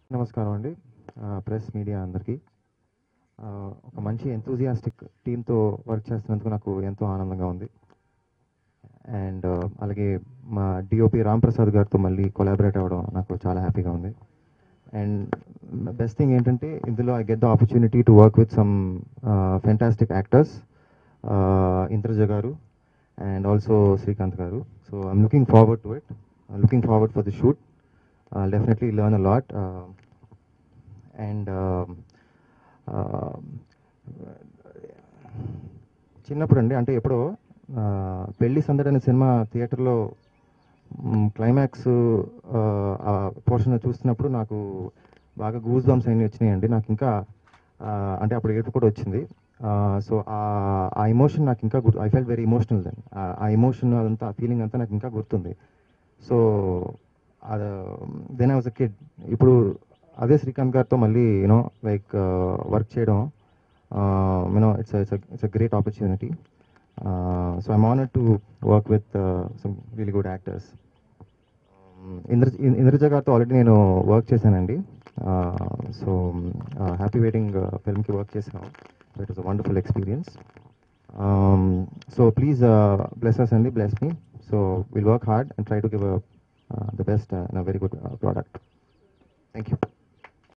నమస్కారం అండి. Press media అందరికీ. ఒక మంచి ఎంతూజియాస్టిక్ టీమ్తో వర్క్ చేస్తున్నందుకు నాకు ఎంతో ఆనందంగా ఉంది. అండ్ అలాగే మా డిఓపి రాంప్రసాద్ గారితో మళ్ళీ కొలాబరేట్ అవ్వడం నాకు చాలా హ్యాపీగా ఉంది. అండ్ బెస్ట్ థింగ్ ఏంటంటే ఇందులో I get the opportunity to work with some fantastic actors, Indraja గారు అండ్ ఆల్సో శ్రీకాంత్ గారు. So I'm looking forward to it, looking forward for the shoot. Definitely learn a lot. And చిన్నప్పుడు అండి, అంటే ఎప్పుడో పెళ్లి సందడి అనే సినిమా థియేటర్లో క్లైమాక్స్ పోర్షన్ చూస్తున్నప్పుడు నాకు బాగా గూస్ బంప్స్ అన్నీ వచ్చినాయండి. నాకు ఇంకా అంటే అప్పుడు ఏడుపు కూడా వచ్చింది. సో ఆ ఎమోషన్ నాకు ఇంకా గుర్తు. I felt very emotional then. ఆ ఎమోషన్ అదంతా, ఆ ఫీలింగ్ అంతా నాకు ఇంకా గుర్తుంది. So then I was a kid. ఇప్పుడు అదే శ్రీకాంత్ గారితో మళ్ళీ లైక్ వర్క్ చేయడం, it's a great opportunity. So I'm honored to work with some really good actors. Indraja గారితో ఆల్రెడీ నేను వర్క్ చేశానండి. సో హ్యాపీ వెయిటింగ్ ఫిల్మ్కి వర్క్ చేసాం. It was a wonderful experience. So please bless us అండి, bless me. So will work hard and try to give the best and a very good product. Thank you.